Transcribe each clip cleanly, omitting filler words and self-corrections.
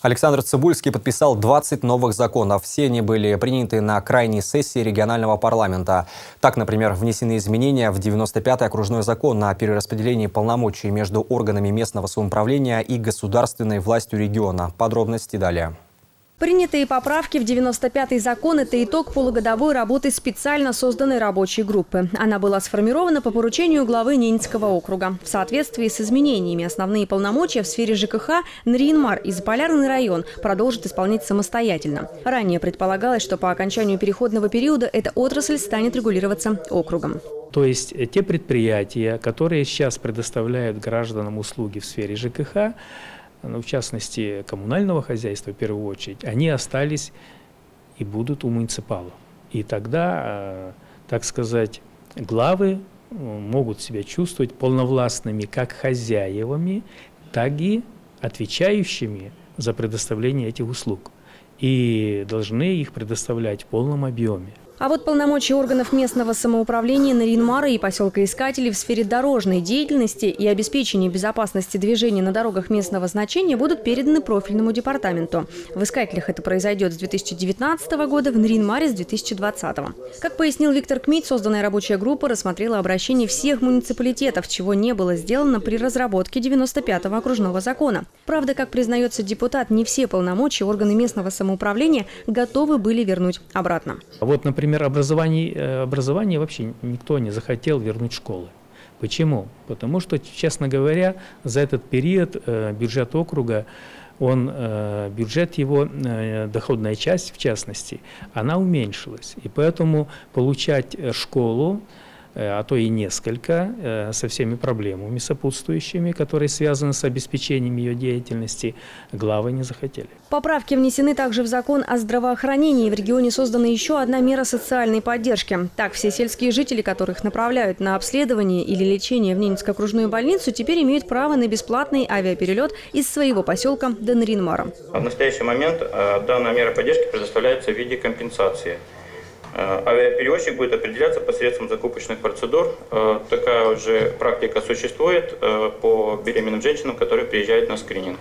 Александр Цыбульский подписал 20 новых законов. Все они были приняты на крайней сессии регионального парламента. Так, например, внесены изменения в 95-й окружной закон о перераспределении полномочий между органами местного самоуправления и государственной властью региона. Подробности далее. Принятые поправки в 95-й закон – это итог полугодовой работы специально созданной рабочей группы. Она была сформирована по поручению главы Ненецкого округа. В соответствии с изменениями основные полномочия в сфере ЖКХ Нарьян-Мар и Заполярный район продолжит исполнять самостоятельно. Ранее предполагалось, что по окончанию переходного периода эта отрасль станет регулироваться округом. То есть те предприятия, которые сейчас предоставляют гражданам услуги в сфере ЖКХ, в частности, коммунального хозяйства в первую очередь, они остались и будут у муниципалов. И тогда, так сказать, главы могут себя чувствовать полновластными как хозяевами, так и отвечающими за предоставление этих услуг. И должны их предоставлять в полном объеме. А вот полномочия органов местного самоуправления Нарьян-Мара и поселка Искателей в сфере дорожной деятельности и обеспечения безопасности движения на дорогах местного значения будут переданы профильному департаменту. В Искателях это произойдет с 2019 года, в Нарьян-Маре с 2020. Как пояснил Виктор Кмит, созданная рабочая группа рассмотрела обращения всех муниципалитетов, чего не было сделано при разработке 95-го окружного закона. Правда, как признается депутат, не все полномочия органы местного самоуправления готовы были вернуть обратно. Вот, например, образование вообще никто не захотел вернуть школы. Почему? Потому что, честно говоря, за этот период бюджет округа, бюджет его, доходная часть в частности, она уменьшилась. И поэтому получать школу, а то и несколько, со всеми проблемами сопутствующими, которые связаны с обеспечением ее деятельности, главы не захотели. Поправки внесены также в закон о здравоохранении. В регионе создана еще одна мера социальной поддержки. Так, все сельские жители, которых направляют на обследование или лечение в Ненецкую окружную больницу, теперь имеют право на бесплатный авиаперелет из своего поселка до Нарьян-Мара. В настоящий момент данная мера поддержки предоставляется в виде компенсации. Авиаперевозчик будет определяться посредством закупочных процедур. Такая уже практика существует по беременным женщинам, которые приезжают на скрининг.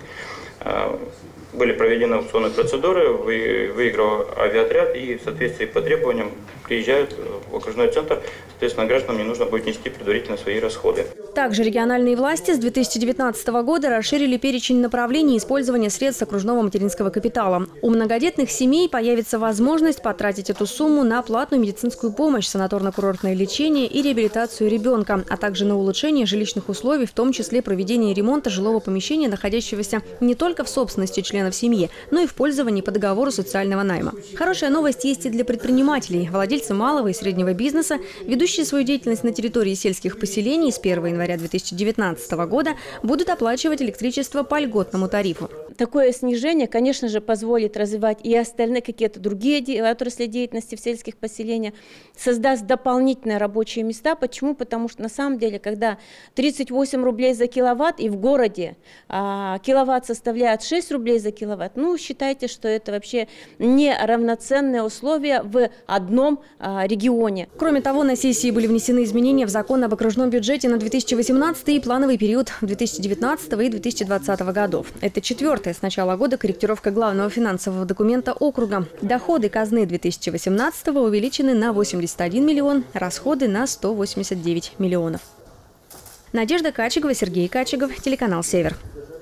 Были проведены аукционные процедуры, выиграл авиаотряд и в соответствии по требованиям приезжают в окружной центр. Соответственно, гражданам не нужно будет нести предварительно свои расходы. Также региональные власти с 2019 года расширили перечень направлений использования средств окружного материнского капитала. У многодетных семей появится возможность потратить эту сумму на платную медицинскую помощь, санаторно-курортное лечение и реабилитацию ребенка, а также на улучшение жилищных условий, в том числе проведение ремонта жилого помещения, находящегося не только в собственности членов семьи, но и в пользовании по договору социального найма. Хорошая новость есть и для предпринимателей. Владельцы малого и среднего бизнеса, ведущие свою деятельность на территории сельских поселений с 1 января 2019 года, будут оплачивать электричество по льготному тарифу. Такое снижение, конечно же, позволит развивать и остальные какие-то другие отрасли деятельности в сельских поселениях, создаст дополнительные рабочие места. Почему? Потому что на самом деле, когда 38 рублей за киловатт и в городе киловатт составляет 6 рублей за киловатт, ну, считайте, что это вообще не равноценные условия в одном регионе. Кроме того, на сессии были внесены изменения в закон об окружном бюджете на 2018 и плановый период 2019 и 2020 годов. Это четвертая с начала года корректировка главного финансового документа округа. Доходы казны 2018 увеличены на 81 миллион, расходы на 189 миллионов. Надежда Качегова, Сергей Качегов, телеканал «Север».